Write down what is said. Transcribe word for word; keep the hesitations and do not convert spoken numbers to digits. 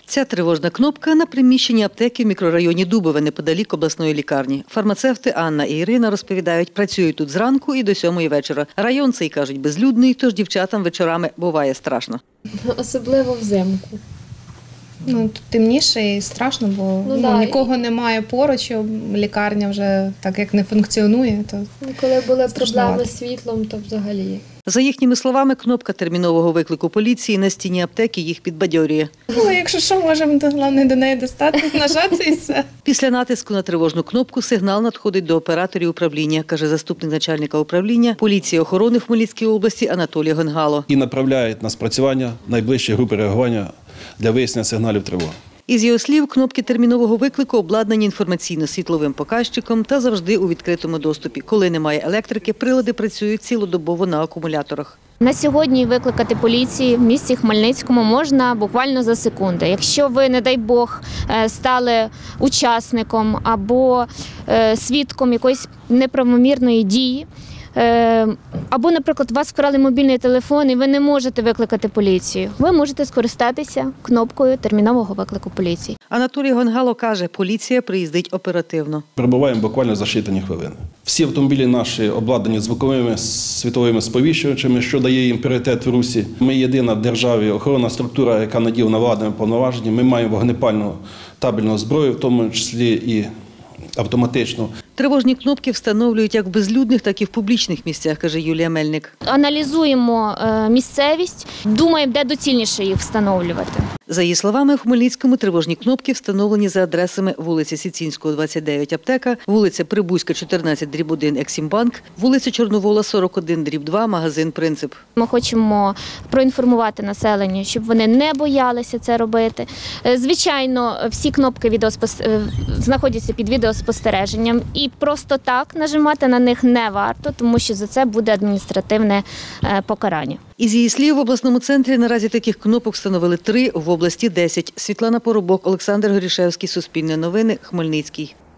Ця тривожна кнопка на приміщенні аптеки в мікрорайоні Дубове, неподалік обласної лікарні. Фармацевти Анна і Ірина розповідають, працюють тут зранку і до сьомої вечора. Район цей, кажуть, безлюдний, тож дівчатам вечорами буває страшно. Особливо взимку. Ну, тут темніше і страшно, бо Ну, ну, да. нікого немає поруч, лікарня вже так як не функціонує. То Коли були страшновато. проблеми з світлом, то взагалі. За їхніми словами, кнопка термінового виклику поліції на стіні аптеки їх підбадьорює. ну, якщо що, можемо, то головне до неї достати, нажати і все. Після натиску на тривожну кнопку сигнал надходить до операторів управління, каже заступник начальника управління поліції охорони в Хмельницькій області Анатолій Гонгало. І направляють на спрацювання найближчі групи реагування для вияснення сигналів тривоги. Із його слів, кнопки термінового виклику обладнані інформаційно-світловим показчиком та завжди у відкритому доступі. Коли немає електрики, прилади працюють цілодобово на акумуляторах. На сьогодні викликати поліції в місті Хмельницькому можна буквально за секунди. Якщо ви, не дай Бог, стали учасником або свідком якоїсь неправомірної дії, або, наприклад, у вас вкрали мобільний телефон і ви не можете викликати поліцію, ви можете скористатися кнопкою термінового виклику поліції. Анатолій Гонгало каже, поліція приїздить оперативно. Перебуваємо буквально за считані хвилини. Всі автомобілі наші обладнані звуковими світовими сповіщувачами, що дає їм пріоритет в русі. Ми єдина в державі охоронна структура, яка наділена владними повноваженнями. Ми маємо вогнепальну табельну зброю, в тому числі і автоматичну. Тривожні кнопки встановлюють як в безлюдних, так і в публічних місцях, каже Юлія Мельник. Аналізуємо місцевість, думаємо, де доцільніше їх встановлювати. За її словами, у Хмельницькому тривожні кнопки встановлені за адресами вулиці Сіцінського, двадцять дев'ять, аптека, вулиця Прибузька, чотирнадцять, дріб один, Ексімбанк, вулиця Чорновола, сорок один, дріб два, магазин «Принцип». Ми хочемо проінформувати населення, щоб вони не боялися це робити. Звичайно, всі кнопки відеоспос... знаходяться під відеоспостереженням і просто так нажимати на них не варто, тому що за це буде адміністративне покарання. Із її слів, в обласному центрі наразі таких кнопок встановили три, в області – десять. Світлана Поробок, Олександр Горішевський, Суспільне новини, Хмельницький.